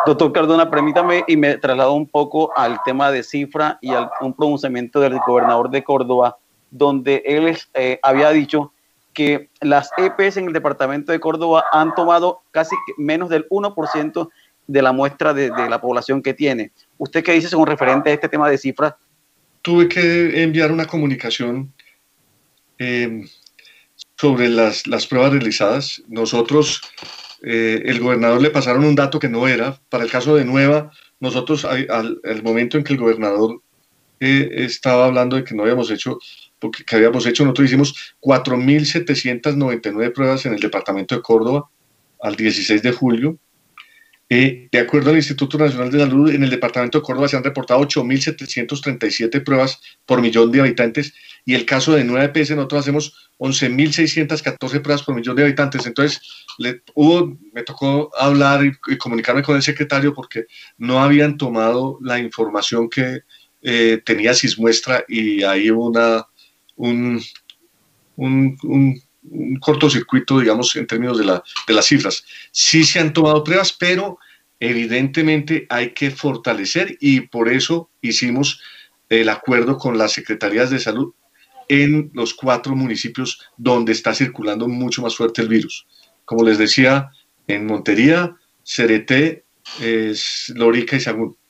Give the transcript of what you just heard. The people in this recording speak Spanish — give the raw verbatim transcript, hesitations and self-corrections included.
Doctor Cardona, permítame y me traslado un poco al tema de cifra y a un pronunciamiento del gobernador de Córdoba, donde él eh, había dicho que las E P S en el departamento de Córdoba han tomado casi menos del uno por ciento de la muestra de, de la población que tiene. ¿Usted qué dice según referente a este tema de cifras? Tuve que enviar una comunicación eh, sobre las, las pruebas realizadas. Nosotros, eh, el gobernador le pasaron un dato que no era. Para el caso de Nueva, nosotros al, al momento en que el gobernador eh, estaba hablando de que no habíamos hecho, porque que habíamos hecho, nosotros hicimos cuatro mil setecientas noventa y nueve pruebas en el departamento de Córdoba al dieciséis de julio. Eh, de acuerdo al Instituto Nacional de Salud, en el departamento de Córdoba se han reportado ocho mil setecientas treinta y siete pruebas por millón de habitantes, y el caso de nueve E P S nosotros hacemos once mil seiscientas catorce pruebas por millón de habitantes. Entonces le, hubo, me tocó hablar y, y comunicarme con el secretario porque no habían tomado la información que eh, tenía Sismuestra, y ahí hubo una, un, un, un un cortocircuito, digamos, en términos de, la, de las cifras. Sí se han tomado pruebas, pero evidentemente hay que fortalecer, y por eso hicimos el acuerdo con las secretarías de salud en los cuatro municipios donde está circulando mucho más fuerte el virus. Como les decía, en Montería, Cereté, eh, Lorica y Sagún.